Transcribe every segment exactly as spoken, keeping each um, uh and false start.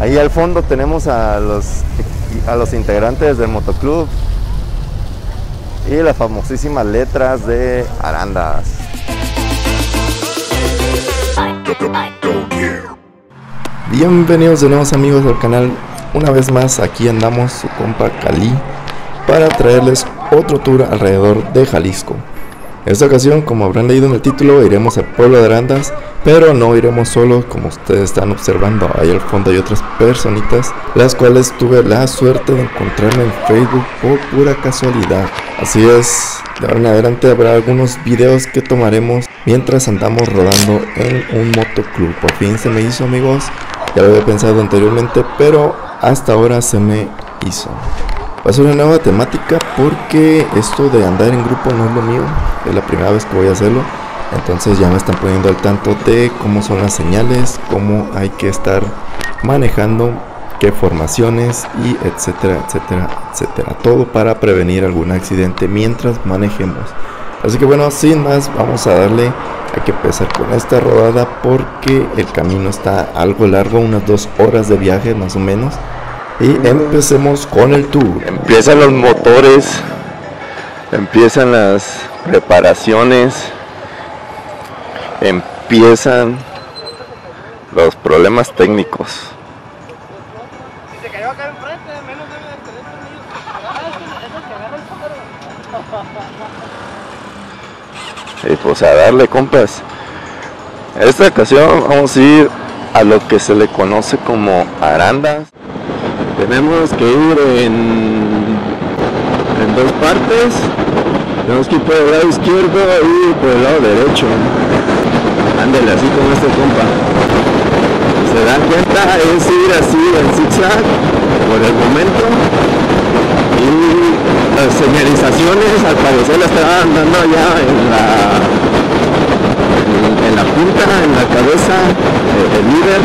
Ahí al fondo tenemos a los, a los integrantes del motoclub y las famosísimas letras de Arandas. Bienvenidos de nuevo amigos al canal. Una vez más aquí andamos su compa Cali para traerles otro tour alrededor de Jalisco. En esta ocasión, como habrán leído en el título, iremos al pueblo de Arandas, pero no iremos solos, como ustedes están observando. Ahí al fondo hay otras personitas, las cuales tuve la suerte de encontrarme en Facebook por pura casualidad. Así es, de ahora en adelante habrá algunos videos que tomaremos mientras andamos rodando en un motoclub. Por fin se me hizo, amigos, ya lo había pensado anteriormente, pero hasta ahora se me hizo. Va a ser una nueva temática porque esto de andar en grupo no es lo mío, es la primera vez que voy a hacerlo. Entonces ya me están poniendo al tanto de cómo son las señales, cómo hay que estar manejando, qué formaciones y etcétera, etcétera, etcétera. Todo para prevenir algún accidente mientras manejemos. Así que bueno, sin más, vamos a darle, hay que empezar con esta rodada porque el camino está algo largo, unas dos horas de viaje más o menos. Y empecemos con el tour. Empiezan los motores, empiezan las reparaciones, empiezan los problemas técnicos. Y pues a darle, compas. En esta ocasión vamos a ir a lo que se le conoce como Arandas. Tenemos que ir en, en dos partes. Tenemos que ir por el lado izquierdo y por el lado derecho. Ándale, así como este compa. Si se dan cuenta, es ir así en zigzag por el momento. Y las señalizaciones al parecer las estaban dando ya en la, en, en la punta, en la cabeza, el, el líder.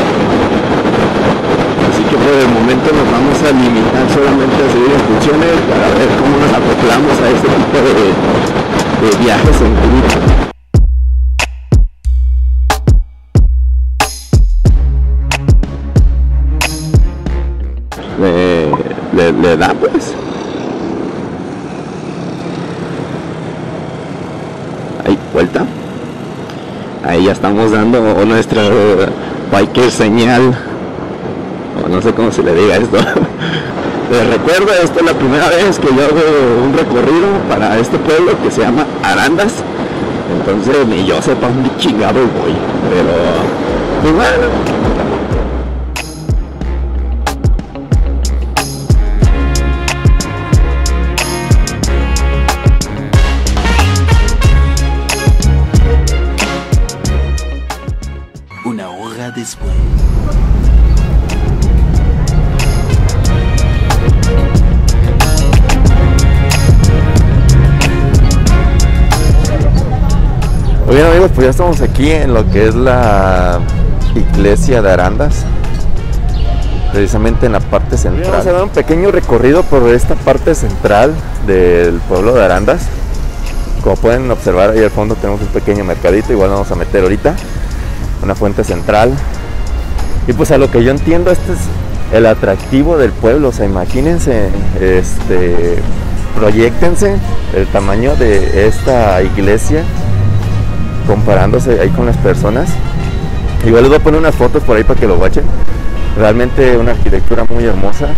Así que por el momento nos vamos a limitar solamente a seguir instrucciones para ver cómo nos acoplamos a este tipo de, de viajes en grupo. Le, le, le da pues. Ahí, vuelta. Ahí ya estamos dando nuestra biker señal. No sé cómo se le diga esto. Les recuerdo, esta es la primera vez que yo hago un recorrido para este pueblo que se llama Arandas. Entonces ni yo sepa dónde chingado voy. Pero pues bueno. Una hora después. Muy bien, amigos, pues ya estamos aquí en lo que es la iglesia de Arandas, precisamente en la parte central. Vamos a dar un pequeño recorrido por esta parte central del pueblo de Arandas. Como pueden observar, ahí al fondo tenemos un pequeño mercadito, igual vamos a meter ahorita una fuente central. Y pues a lo que yo entiendo, este es el atractivo del pueblo. O sea, imagínense, este, proyéctense el tamaño de esta iglesia comparándose ahí con las personas. Igual les voy a poner unas fotos por ahí para que lo watchen. Realmente una arquitectura muy hermosa.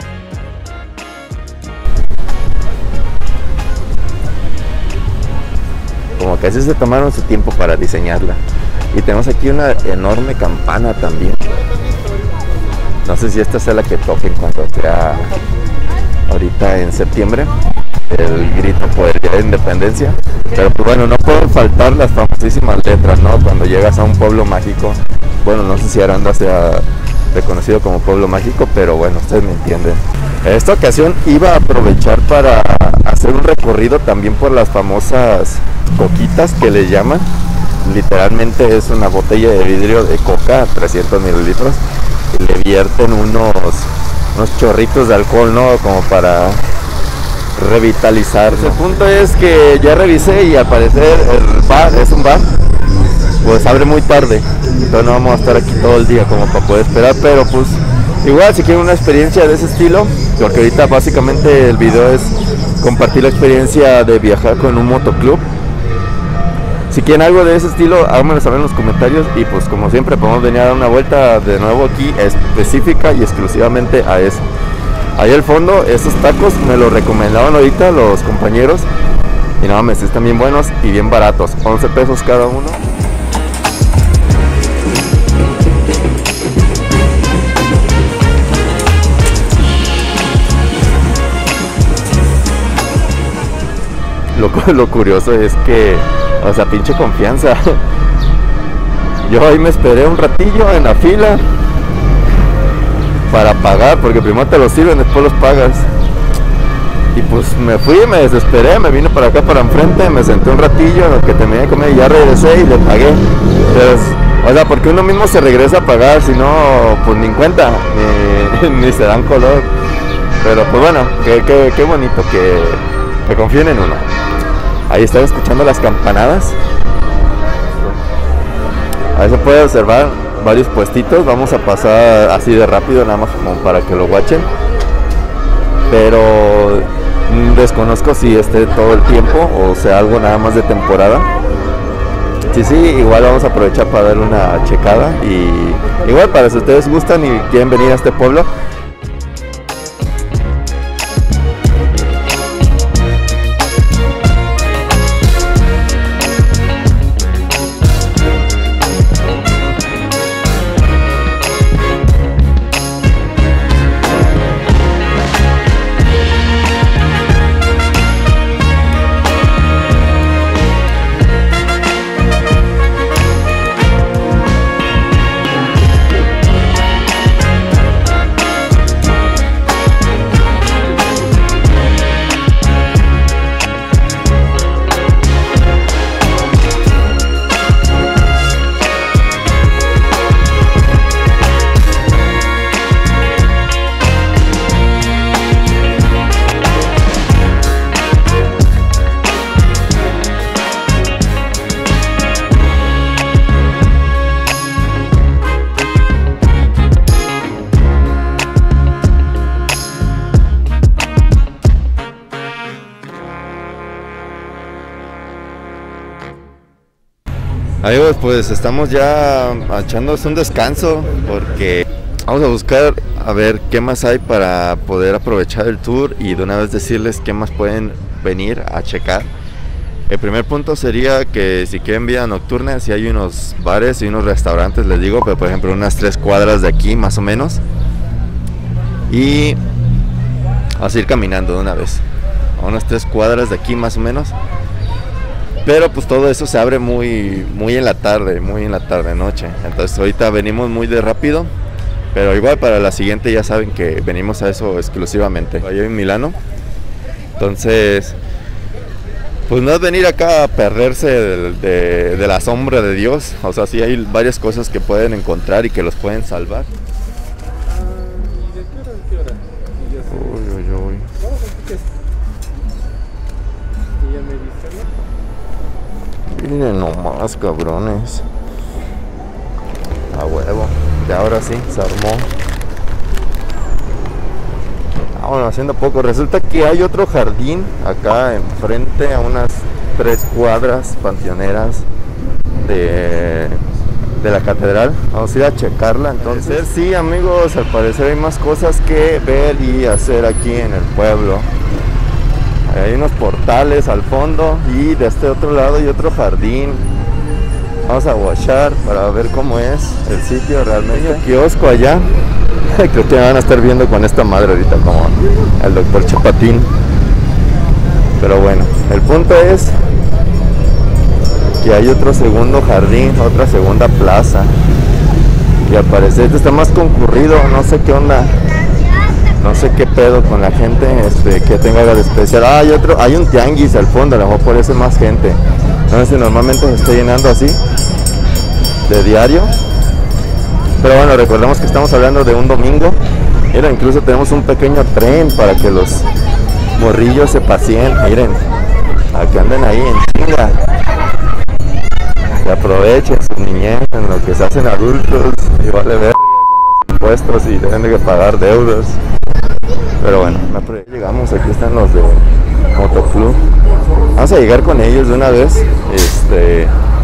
Como que así se tomaron su tiempo para diseñarla. Y tenemos aquí una enorme campana también. No sé si esta sea la que toquen cuando sea ahorita en septiembre, el grito por el Día de Independencia. Pero pues bueno, no pueden faltar las famosísimas letras, ¿no? Cuando llegas a un pueblo mágico. Bueno, no sé si Arandas sea reconocido como pueblo mágico, pero bueno, ustedes me entienden. En esta ocasión iba a aprovechar para hacer un recorrido también por las famosas coquitas que le llaman. Literalmente es una botella de vidrio de coca, trescientos mililitros, y le vierten unos, unos chorritos de alcohol, ¿no? Como para revitalizar. El punto es que ya revisé y al parecer el bar es un bar, pues abre muy tarde, entonces no vamos a estar aquí todo el día como para poder esperar, pero pues Igual si quieren una experiencia de ese estilo, porque ahorita básicamente el video es compartir la experiencia de viajar con un motoclub. Si quieren algo de ese estilo, háganmelo saber en los comentarios y pues como siempre podemos venir a dar una vuelta de nuevo aquí específica y exclusivamente a eso. Ahí al fondo, esos tacos me los recomendaban ahorita los compañeros y no mames, están bien buenos y bien baratos, once pesos cada uno. Lo, lo curioso es que, o sea, pinche confianza. Yo ahí me esperé un ratillo en la fila para pagar, porque primero te los sirven, después los pagas. Y pues me fui, me desesperé, me vine para acá, para enfrente, me senté un ratillo en lo que terminé de comer y ya regresé y le pagué. Entonces, o sea, porque uno mismo se regresa a pagar, si no, pues ni en cuenta, ni, ni se dan color. Pero pues bueno, qué, qué, qué bonito que, que confíen en uno. Ahí están escuchando las campanadas. Ahí se puede observar varios puestitos. Vamos a pasar así de rápido, nada más como para que lo watchen. Pero desconozco si esté todo el tiempo o sea algo nada más de temporada. Sí, sí, igual vamos a aprovechar para darle una checada. Y igual para si ustedes gustan y quieren venir a este pueblo, amigos, pues estamos ya echándonos un descanso porque vamos a buscar a ver qué más hay para poder aprovechar el tour y de una vez decirles qué más pueden venir a checar. El primer punto sería que si quieren vida nocturna, si hay unos bares y unos restaurantes, les digo, pero por ejemplo unas tres cuadras de aquí más o menos, y vamos a ir caminando de una vez a unas tres cuadras de aquí más o menos. Pero pues todo eso se abre muy, muy en la tarde, muy en la tarde noche. Entonces ahorita venimos muy de rápido, pero igual para la siguiente ya saben que venimos a eso exclusivamente. Allá en Milano. Entonces, pues no es venir acá a perderse de, de, de la sombra de Dios. O sea, sí hay varias cosas que pueden encontrar y que los pueden salvar. ¿Y de qué hora a qué hora? Uy, uy, uy. Y ya me dice, ¿no? Miren nomás, cabrones. A huevo. Y ahora sí, se armó. Ah, bueno, haciendo poco. Resulta que hay otro jardín acá enfrente, a unas tres cuadras panteoneras de, de la catedral. Vamos a ir a checarla. Entonces, sí, amigos, al parecer hay más cosas que ver y hacer aquí en el pueblo. Hay unos portales al fondo y de este otro lado hay otro jardín. Vamos a watchar para ver cómo es el sitio realmente. Hay un kiosco allá. Creo que me van a estar viendo con esta madre ahorita como el doctor Chapatín. Pero bueno, el punto es que hay otro segundo jardín, otra segunda plaza. Y al parecer este está más concurrido, no sé qué onda. No sé qué pedo con la gente este, que tenga algo de especial. Ah, hay otro, hay un tianguis al fondo, a lo mejor por eso hay más gente. No sé si normalmente se está llenando así de diario. Pero bueno, recordemos que estamos hablando de un domingo. Mira, incluso tenemos un pequeño tren para que los morrillos se paseen. Miren, a que anden ahí en chinga. Que aprovechen su niñez en lo que se hacen adultos. Y vale ver con los impuestos y deben de pagar deudas. Pero bueno, llegamos, aquí están los de Motoclub. Vamos a llegar con ellos de una vez. Este,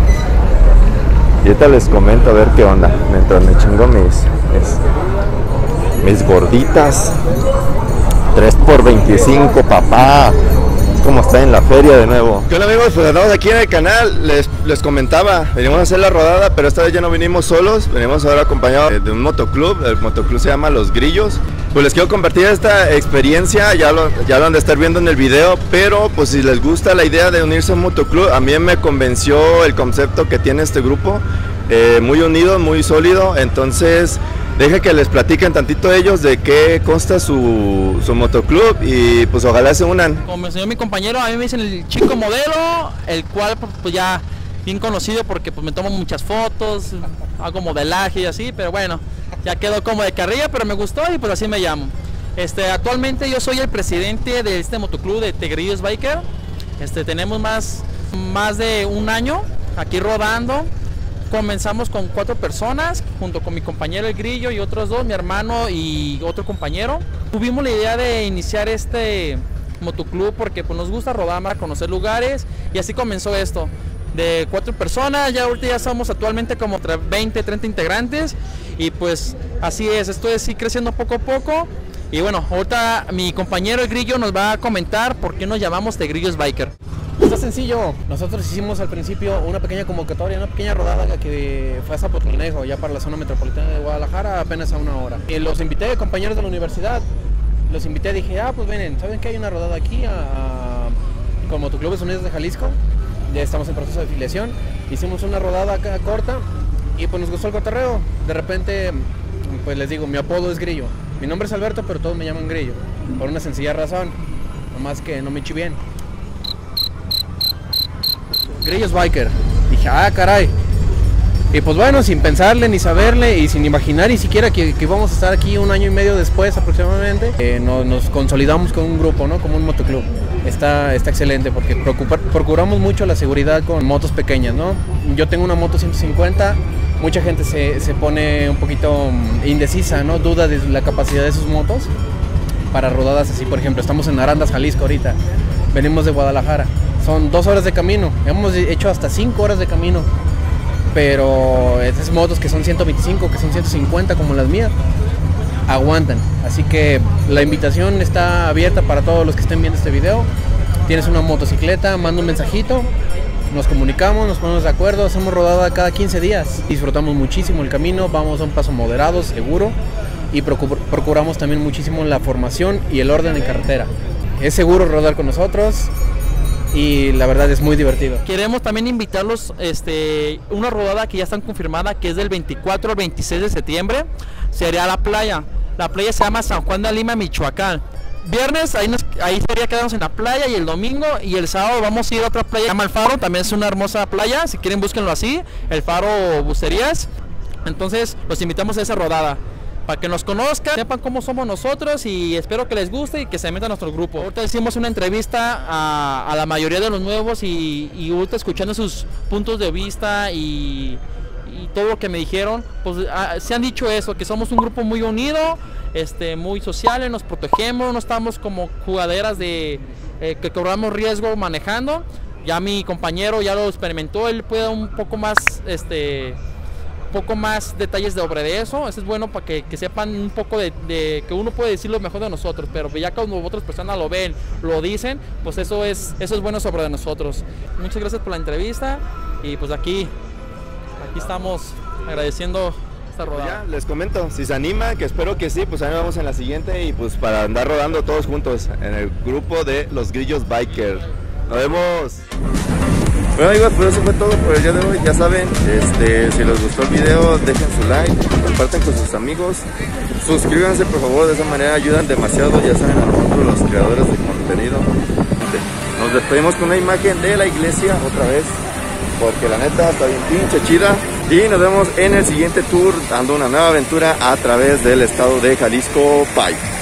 y ahorita les comento a ver qué onda. Mientras me chingo mis, mis, mis gorditas. tres por veinticinco, papá. Como está en la feria de nuevo. ¿Qué onda, amigos? Pues andamos aquí en el canal. Les, les comentaba, venimos a hacer la rodada, pero esta vez ya no vinimos solos. Venimos ahora acompañados de, de un motoclub. El motoclub se llama Los Grillos. Pues les quiero compartir esta experiencia. Ya lo, ya lo han de estar viendo en el video. Pero pues si les gusta la idea de unirse a un motoclub, a mí me convenció el concepto que tiene este grupo. Eh, muy unido, muy sólido. Entonces deje que les platiquen tantito ellos de qué consta su, su motoclub y pues ojalá se unan. Como me enseñó mi compañero, a mí me dicen el chico modelo, el cual pues ya bien conocido porque pues me tomo muchas fotos, hago modelaje y así, pero bueno, ya quedó como de carrilla, pero me gustó y pues así me llamo. Este, actualmente yo soy el presidente de este motoclub de Tigrillos Biker. Este, tenemos más, más de un año aquí rodando. Comenzamos con cuatro personas, junto con mi compañero el Grillo y otros dos, mi hermano y otro compañero. Tuvimos la idea de iniciar este motoclub porque pues, nos gusta rodar, conocer lugares, y así comenzó esto. De cuatro personas, ya ahorita ya somos actualmente como veinte, treinta integrantes, y pues así es, esto es ir creciendo poco a poco. Y bueno, ahorita mi compañero el Grillo nos va a comentar por qué nos llamamos Tigrillos Biker. Está sencillo, nosotros hicimos al principio una pequeña convocatoria, una pequeña rodada que fue a Zapotlanejo, ya para la zona metropolitana de Guadalajara, apenas a una hora. Y los invité, compañeros de la universidad, los invité, dije, ah, pues ven, ¿saben que hay una rodada aquí a, a, con Motoclubes Unidos de Jalisco? Ya estamos en proceso de afiliación, hicimos una rodada acá corta y pues nos gustó el cotorreo. De repente, pues les digo, mi apodo es Grillo, mi nombre es Alberto, pero todos me llaman Grillo, por una sencilla razón, nomás que no me eché bien. Grillos Biker. Dije, ah, caray. Y pues bueno, sin pensarle ni saberle y sin imaginar ni siquiera que, que íbamos a estar aquí un año y medio después aproximadamente, eh, nos, nos consolidamos con un grupo, ¿no? Como un motoclub. Está, está excelente porque procura, procuramos mucho la seguridad con motos pequeñas, ¿no? Yo tengo una moto ciento cincuenta, mucha gente se, se pone un poquito indecisa, ¿no? Duda de la capacidad de sus motos para rodadas así. Por ejemplo, estamos en Arandas, Jalisco ahorita, venimos de Guadalajara. Son dos horas de camino, hemos hecho hasta cinco horas de camino, pero esas motos que son ciento veinticinco, que son ciento cincuenta como las mías, aguantan. Así que la invitación está abierta para todos los que estén viendo este video. Tienes una motocicleta, manda un mensajito, nos comunicamos, nos ponemos de acuerdo, hacemos rodada cada quince días. Disfrutamos muchísimo el camino, vamos a un paso moderado, seguro, y procuramos también muchísimo la formación y el orden en carretera. Es seguro rodar con nosotros y la verdad es muy divertido. Queremos también invitarlos este una rodada que ya está confirmada, que es del veinticuatro al veintiséis de septiembre, sería a la playa. La playa se llama San Juan de Lima, Michoacán. Viernes ahí, nos, ahí sería quedarnos en la playa, y el domingo y el sábado vamos a ir a otra playa, se llama El Faro, también es una hermosa playa, si quieren búsquenlo así, El Faro Bucerías. Entonces los invitamos a esa rodada, para que nos conozcan, sepan cómo somos nosotros, y espero que les guste y que se metan a nuestro grupo. Ahorita hicimos una entrevista a, a la mayoría de los nuevos y, y ahorita escuchando sus puntos de vista y, y todo lo que me dijeron, pues a, se han dicho eso, que somos un grupo muy unido, este, muy sociales, nos protegemos, no estamos como jugaderas de eh, que cobramos riesgo manejando. Ya mi compañero ya lo experimentó, él puede un poco más este poco más detalles de sobre de eso. Eso es bueno para que, que sepan un poco de, de que uno puede decir lo mejor de nosotros, pero ya cuando otras personas lo ven, lo dicen, pues eso es eso es bueno sobre de nosotros. Muchas gracias por la entrevista y pues aquí aquí estamos agradeciendo esta rodada. Ya, les comento, si se anima, que espero que sí, pues ahí vamos en la siguiente y pues para andar rodando todos juntos en el grupo de Los Grillos Biker. Nos vemos. Bueno amigos, pues eso fue todo por el día de hoy. Ya saben, este, si les gustó el video, dejen su like, compartan con sus amigos, suscríbanse por favor, de esa manera ayudan demasiado, ya saben, a nosotros los creadores de contenido. Nos despedimos con una imagen de la iglesia otra vez, porque la neta está bien pinche chida. Y nos vemos en el siguiente tour, dando una nueva aventura a través del estado de Jalisco. Bye.